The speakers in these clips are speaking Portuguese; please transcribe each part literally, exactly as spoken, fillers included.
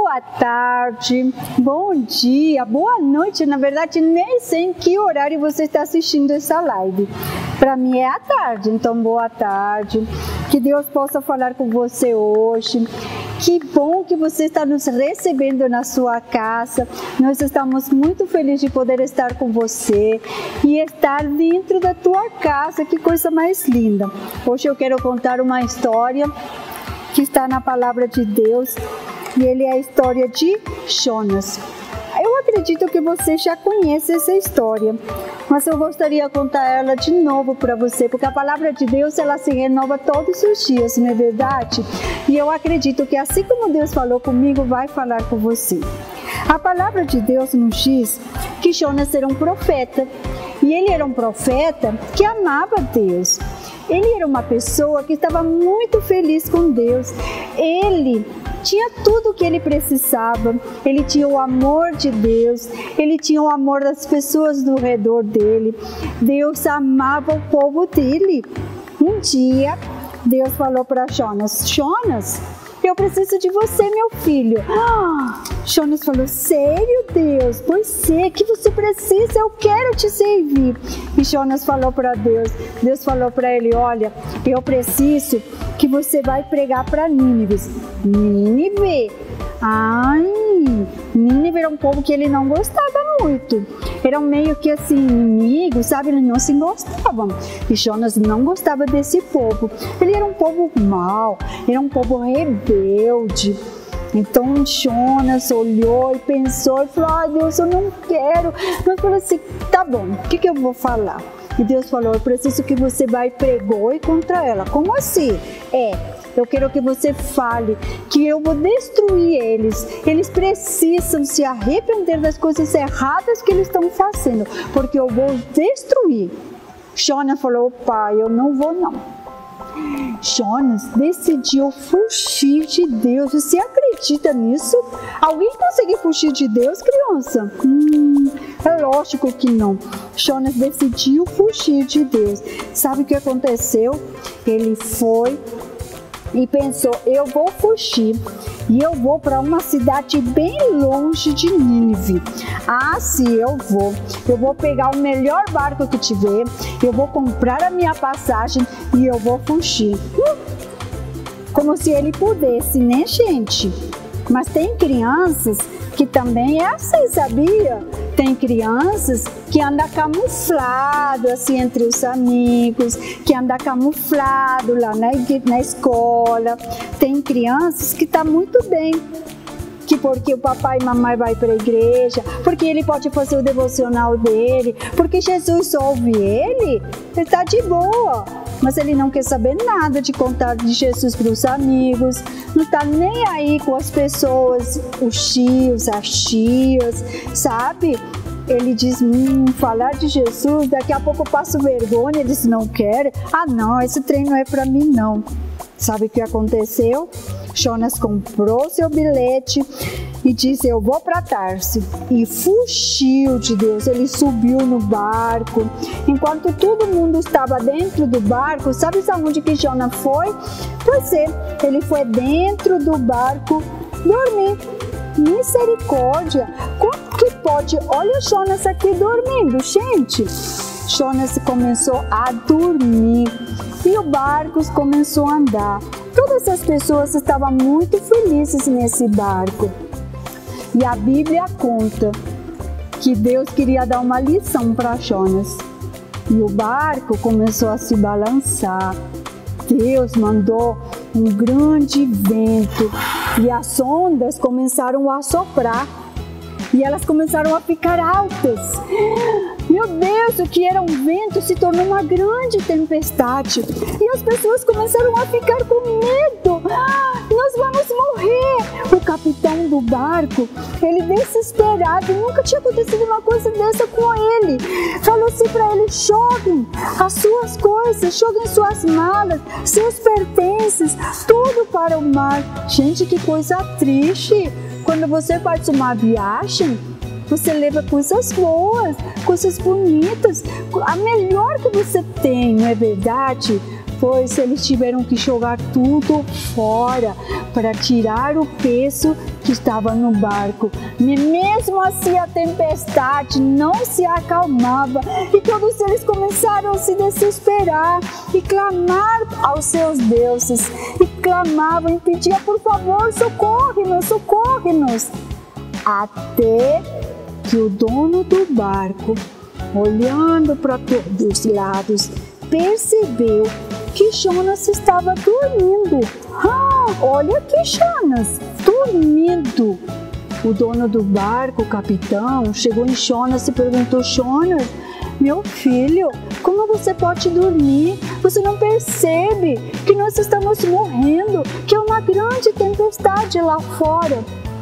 boa tarde, bom dia, boa noite. Na verdade, nem sei em que horário você está assistindo essa live. Para mim é à tarde, então boa tarde. Que Deus possa falar com você hoje. Que bom que você está nos recebendo na sua casa. Nós estamos muito felizes de poder estar com você e estar dentro da tua casa. Que coisa mais linda. Hoje eu quero contar uma história que está na palavra de Deus e ele é a história de Jonas. Eu acredito que você já conhece essa história, mas eu gostaria de contar ela de novo para você, porque a palavra de Deus ela se renova todos os dias, não é verdade? E eu acredito que assim como Deus falou comigo, vai falar com você. A palavra de Deus nos diz que Jonas era um profeta, e ele era um profeta que amava Deus. Ele era uma pessoa que estava muito feliz com Deus. Ele tinha tudo o que ele precisava. Ele tinha o amor de Deus. Ele tinha o amor das pessoas do redor dele. Deus amava o povo dele. Um dia, Deus falou para Jonas: Jonas, eu preciso de você, meu filho. Ah, Jonas falou: sério, Deus? Pois é, que você precisa, eu quero te servir. E Jonas falou para Deus, Deus falou para ele: olha, eu preciso que você vai pregar para Nínive. Nínive? Ai, Nínive era um povo que ele não gostava muito. Eram meio que assim, inimigos, sabe? Eles não se gostavam. E Jonas não gostava desse povo. Ele era um povo mau, era um povo rebelde. Então Jonas olhou e pensou e falou: ai, Deus, eu não quero. Deus falou assim: tá bom, o que, que eu vou falar? E Deus falou: eu preciso que você vai pregar e contra ela. Como assim? É, eu quero que você fale que eu vou destruir eles. Eles precisam se arrepender das coisas erradas que eles estão fazendo, porque eu vou destruir. Jonas falou: pai, eu não vou não. Jonas decidiu fugir de Deus. Você acredita nisso? Alguém consegue fugir de Deus, criança? Hum, é lógico que não. Jonas decidiu fugir de Deus. Sabe o que aconteceu? Ele foi e pensou: eu vou fugir e eu vou para uma cidade bem longe de Nínive. Ah, sim, eu vou. Eu vou pegar o melhor barco que tiver, eu vou comprar a minha passagem e eu vou fugir. Hum, como se ele pudesse, né, gente? Mas tem crianças que também é assim, sabia? Tem crianças que andam camuflado assim entre os amigos, que andam camuflado lá na, na escola. Tem crianças que estão muito bem, que porque o papai e mamãe vai para a igreja, porque ele pode fazer o devocional dele, porque Jesus ouve ele, ele está de boa. Mas ele não quer saber nada de contar de Jesus para os amigos, não está nem aí com as pessoas, os tios, as tias, sabe? Ele diz: hum, falar de Jesus, daqui a pouco eu passo vergonha, eles não querem. Ah não, esse trem não é para mim não. Sabe o que aconteceu? Jonas comprou seu bilhete e disse: eu vou para Tarso. E fugiu de Deus. Ele subiu no barco. Enquanto todo mundo estava dentro do barco, sabe aonde que Jonas foi? Pois é, ele foi dentro do barco dormir. Misericórdia! Como que pode? Olha Jonas aqui dormindo, gente. Jonas começou a dormir e o barco começou a andar. Todas as pessoas estavam muito felizes nesse barco. E a Bíblia conta que Deus queria dar uma lição para Jonas. E o barco começou a se balançar. Deus mandou um grande vento e as ondas começaram a soprar. E elas começaram a ficar altas. Meu Deus, o que era um vento se tornou uma grande tempestade. E as pessoas começaram a ficar com medo. Ah, nós vamos morrer. O capitão do barco, ele desesperado, nunca tinha acontecido uma coisa dessa com ele. Falou assim para ele: joguem as suas coisas, joguem suas malas, seus pertences, tudo para o mar. Gente, que coisa triste. Quando você faz uma viagem, você leva coisas boas, coisas bonitas, a melhor que você tem, não é verdade? Pois eles tiveram que jogar tudo fora para tirar o peso que estava no barco. E mesmo assim a tempestade não se acalmava e todos eles começaram a se desesperar e clamar aos seus deuses. E clamavam e pediam: por favor, socorre-nos, socorre-nos. Até que o dono do barco, olhando para todos os lados, percebeu que Jonas estava dormindo. Ah, olha aqui, Jonas, dormindo. O dono do barco, o capitão, chegou em Jonas e perguntou: Jonas, meu filho, como você pode dormir? Você não percebe que nós estamos morrendo, que é uma grande tempestade lá fora?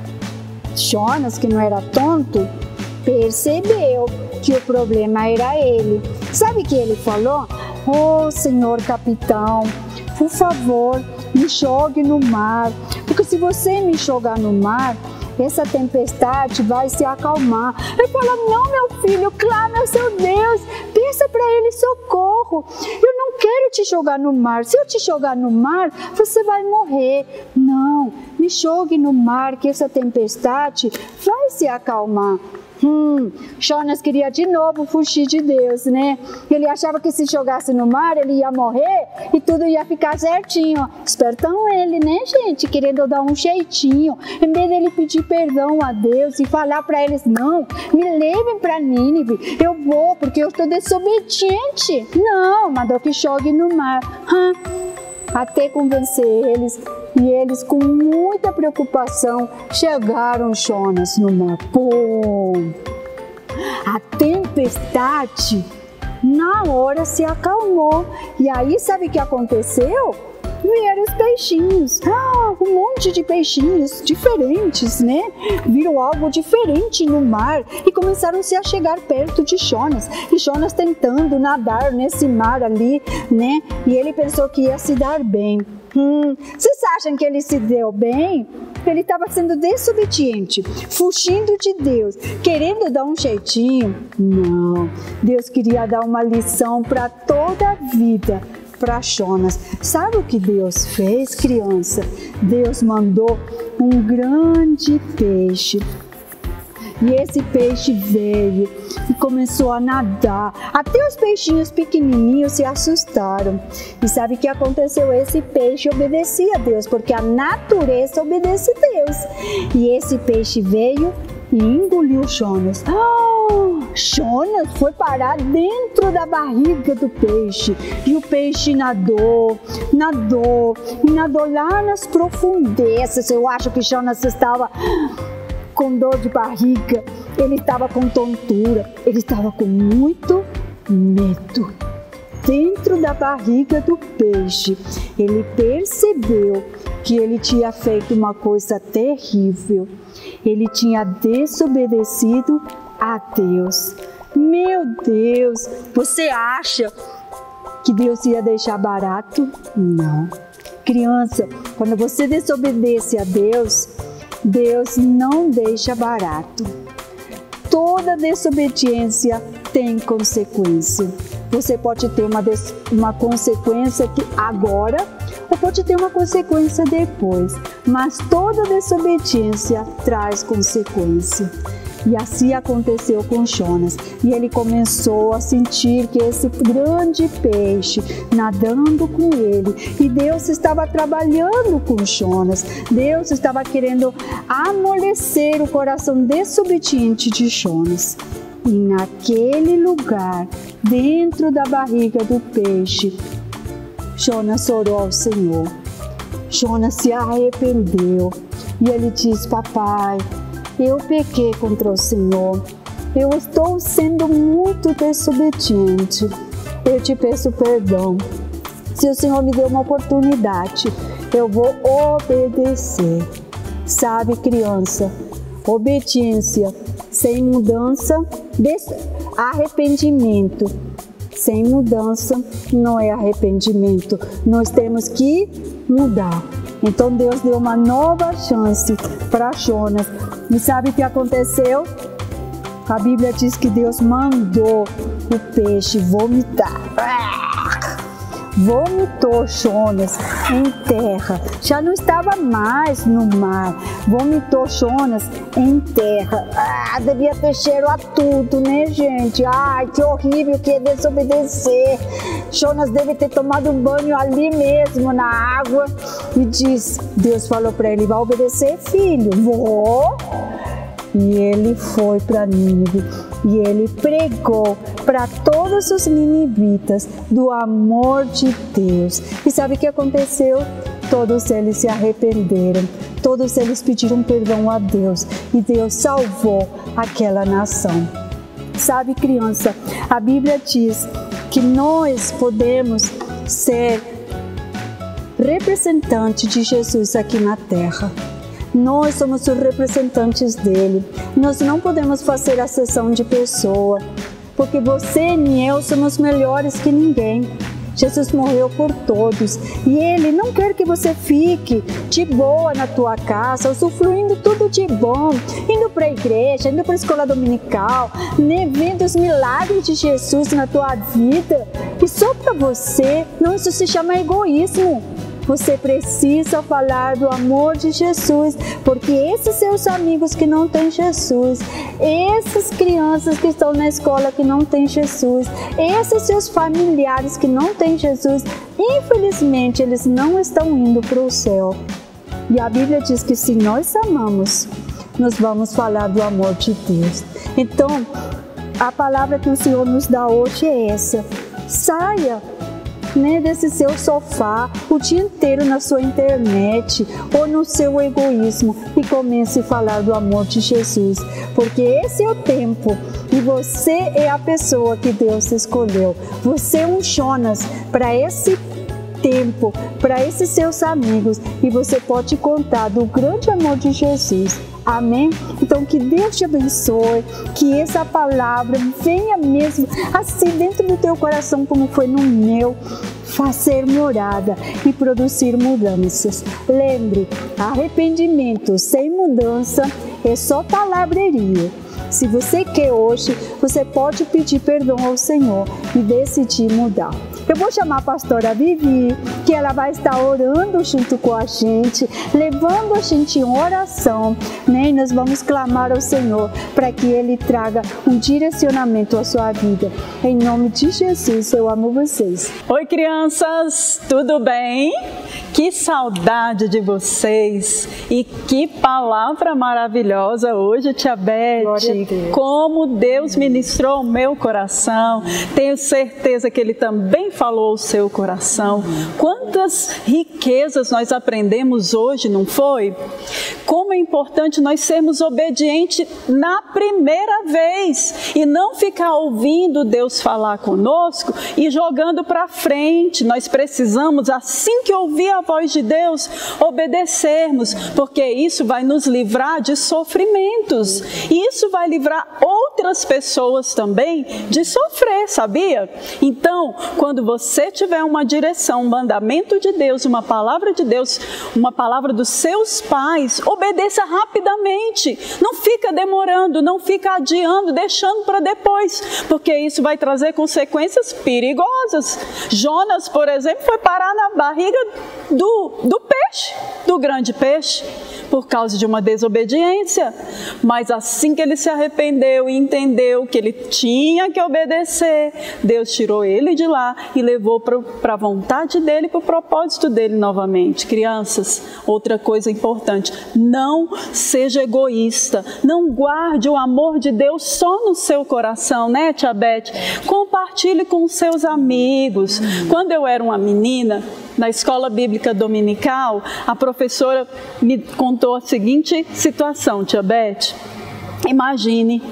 Jonas, que não era tonto, percebeu que o problema era ele. Sabe o que ele falou? Oh, senhor capitão, por favor, me jogue no mar, porque se você me jogar no mar, essa tempestade vai se acalmar. Ele falou: não, meu filho, clame ao seu Deus, peça para ele socorro. Eu não quero te jogar no mar. Se eu te jogar no mar, você vai morrer. Não, me jogue no mar, que essa tempestade vai se acalmar. Hum, Jonas queria de novo fugir de Deus, né? Ele achava que se jogasse no mar ele ia morrer e tudo ia ficar certinho. Espertão ele, né, gente? Querendo dar um jeitinho. Em vez dele pedir perdão a Deus e falar para eles: não, me levem para Nínive, eu vou porque eu estou desobediente. Não, mandou que jogue no mar. Hum, até convencer eles. E eles, com muita preocupação, chegaram Jonas no mar. Pum! A tempestade, na hora, se acalmou. E aí, sabe o que aconteceu? Vieram os peixinhos. Ah, um monte de peixinhos diferentes, né? Viram algo diferente no mar e começaram -se a chegar perto de Jonas. E Jonas tentando nadar nesse mar ali, né? E ele pensou que ia se dar bem. Hum, vocês acham que ele se deu bem? Ele estava sendo desobediente, fugindo de Deus, querendo dar um jeitinho? Não, Deus queria dar uma lição para toda a vida para Jonas. Sabe o que Deus fez, criança? Deus mandou um grande peixe. E esse peixe veio e começou a nadar. Até os peixinhos pequenininhos se assustaram. E sabe o que aconteceu? Esse peixe obedecia a Deus, porque a natureza obedece a Deus. E esse peixe veio e engoliu Jonas. Oh, Jonas foi parar dentro da barriga do peixe. E o peixe nadou, nadou, e nadou lá nas profundezas. Eu acho que Jonas estava com dor de barriga, ele estava com tontura, ele estava com muito medo. Dentro da barriga do peixe, ele percebeu que ele tinha feito uma coisa terrível. Ele tinha desobedecido a Deus. Meu Deus, você acha que Deus ia deixar barato? Não. Criança, quando você desobedece a Deus, Deus não deixa barato. Toda desobediência tem consequência. Você pode ter uma, des... uma consequência que agora ou pode ter uma consequência depois. Mas toda desobediência traz consequência. E assim aconteceu com Jonas. E ele começou a sentir que esse grande peixe nadando com ele. E Deus estava trabalhando com Jonas. Deus estava querendo amolecer o coração desobediente de Jonas. E naquele lugar, dentro da barriga do peixe, Jonas orou ao Senhor. Jonas se arrependeu. E ele disse: papai, eu pequei contra o Senhor, eu estou sendo muito desobediente, eu te peço perdão. Se o Senhor me deu uma oportunidade, eu vou obedecer. Sabe, criança, obediência sem mudança, arrependimento sem mudança não é arrependimento. Nós temos que mudar. Então Deus deu uma nova chance para Jonas. E sabe o que aconteceu? A Bíblia diz que Deus mandou o peixe vomitar. vomitou Jonas em terra. Já não estava mais no mar. Vomitou Jonas em terra. Ah, devia ter cheiro a tudo, né, gente? Ai, que horrível que é desobedecer. Jonas deve ter tomado um banho ali mesmo, na água. E diz, Deus falou para ele, vai obedecer, filho? Vou. E ele foi para Nínive e ele pregou para todos os ninivitas do amor de Deus. E sabe o que aconteceu? Todos eles se arrependeram, todos eles pediram perdão a Deus e Deus salvou aquela nação. Sabe, criança, a Bíblia diz que nós podemos ser representantes de Jesus aqui na terra. Nós somos os representantes dele. Nós não podemos fazer acepção de pessoa, porque você nem eu somos melhores que ninguém. Jesus morreu por todos e ele não quer que você fique de boa na tua casa, usufruindo tudo de bom, indo para a igreja, indo para a escola dominical, né, vendo os milagres de Jesus na tua vida e só para você. Não, isso se chama egoísmo. Você precisa falar do amor de Jesus, porque esses seus amigos que não têm Jesus, essas crianças que estão na escola que não têm Jesus, esses seus familiares que não têm Jesus, infelizmente eles não estão indo para o céu. E a Bíblia diz que se nós amamos, nós vamos falar do amor de Deus. Então, a palavra que o Senhor nos dá hoje é essa: saia, né, desse seu sofá o dia inteiro na sua internet ou no seu egoísmo e comece a falar do amor de Jesus, porque esse é o tempo e você é a pessoa que Deus escolheu. Você é um Jonas para esse tempo, para esses seus amigos, e você pode contar do grande amor de Jesus. Amém? Então que Deus te abençoe, que essa palavra venha mesmo assim dentro do teu coração como foi no meu, fazer morada e produzir mudanças. Lembre, arrependimento sem mudança é só palavreria. Se você quer hoje, você pode pedir perdão ao Senhor e decidir mudar. Eu vou chamar a pastora Vivi, que ela vai estar orando junto com a gente, levando a gente em oração, né? E nós vamos clamar ao Senhor para que Ele traga um direcionamento à sua vida. Em nome de Jesus, eu amo vocês. Oi, crianças, tudo bem? Que saudade de vocês e que palavra maravilhosa hoje, Tia Beth. Como Deus ministrou o meu coração. Tenho certeza que Ele também falou o seu coração. Quantas riquezas nós aprendemos hoje, não foi? Como é importante nós sermos obedientes na primeira vez e não ficar ouvindo Deus falar conosco e jogando para frente. Nós precisamos, assim que ouvir a voz de Deus, obedecermos, porque isso vai nos livrar de sofrimentos e isso vai livrar outras pessoas também de sofrer, sabia? Então, quando você tiver uma direção, um mandamento de Deus, uma palavra de Deus, uma palavra dos seus pais, obedeça rapidamente. Não fica demorando, não fica adiando, deixando para depois, porque isso vai trazer consequências perigosas. Jonas, por exemplo, foi parar na barriga do, do peixe, do grande peixe, por causa de uma desobediência. Mas assim que ele se arrependeu e entendeu que ele tinha que obedecer, Deus tirou ele de lá e levou para a vontade dele, para o propósito dele novamente. Crianças, outra coisa importante, não seja egoísta, não guarde o amor de Deus só no seu coração, né, Tia Beth? Compartilhe com os seus amigos. Quando eu era uma menina, na escola bíblica dominical, a professora me contou a seguinte situação, Tia Beth. Imagine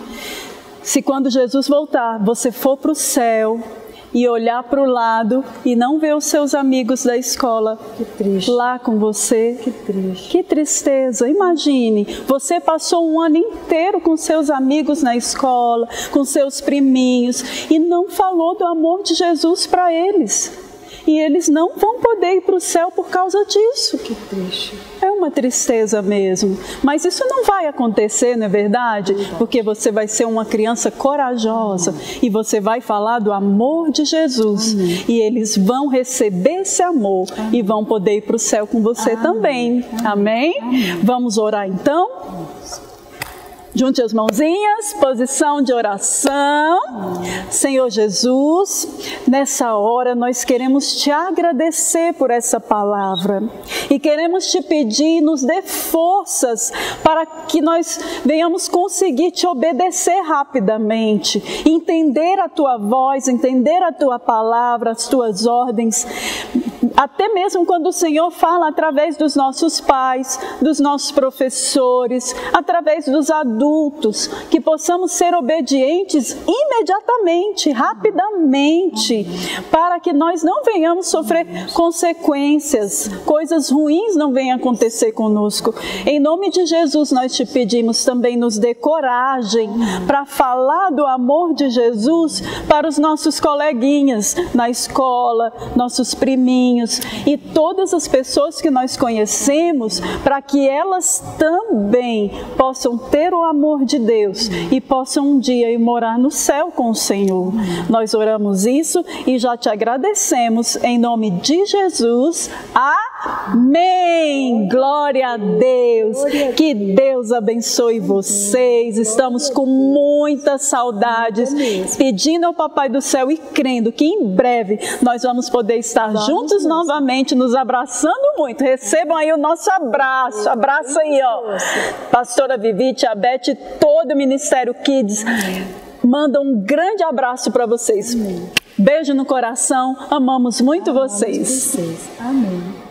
se quando Jesus voltar, você for para o céu e olhar para o lado e não ver os seus amigos da escola lá com você. Que triste. Que tristeza. Imagine, você passou um ano inteiro com seus amigos na escola, com seus priminhos, e não falou do amor de Jesus para eles. e eles não vão poder ir para o céu por causa disso. Que triste. É uma tristeza mesmo, mas isso não vai acontecer, não é verdade? Porque você vai ser uma criança corajosa e você vai falar do amor de Jesus. Amém. E eles vão receber esse amor. Amém. E vão poder ir para o céu com você. Amém. Também. Amém? Amém? Amém? Vamos orar então? Junte as mãozinhas, posição de oração. Senhor Jesus, nessa hora nós queremos te agradecer por essa palavra e queremos te pedir, nos dê forças para que nós venhamos conseguir te obedecer rapidamente, entender a tua voz, entender a tua palavra, as tuas ordens, até mesmo quando o Senhor fala através dos nossos pais, dos nossos professores, através dos adultos, adultos, que possamos ser obedientes imediatamente, rapidamente, para que nós não venhamos sofrer consequências, coisas ruins não venham acontecer conosco. Em nome de Jesus nós te pedimos, também nos dê coragem para falar do amor de Jesus para os nossos coleguinhas na escola, nossos priminhos e todas as pessoas que nós conhecemos, para que elas também possam ter o amor de Deus e possam um dia ir morar no céu com o Senhor. Nós oramos isso e já te agradecemos em nome de Jesus. Amém! Glória a Deus! Que Deus abençoe vocês. Estamos com muitas saudades, pedindo ao Papai do Céu e crendo que em breve nós vamos poder estar juntos novamente, nos abraçando muito. Recebam aí o nosso abraço. Abraço aí, ó. Pastora Vivi, Tia Beth, todo o Ministério Kids, manda um grande abraço para vocês. Amém. Beijo no coração, amamos muito amamos vocês. vocês. Amém.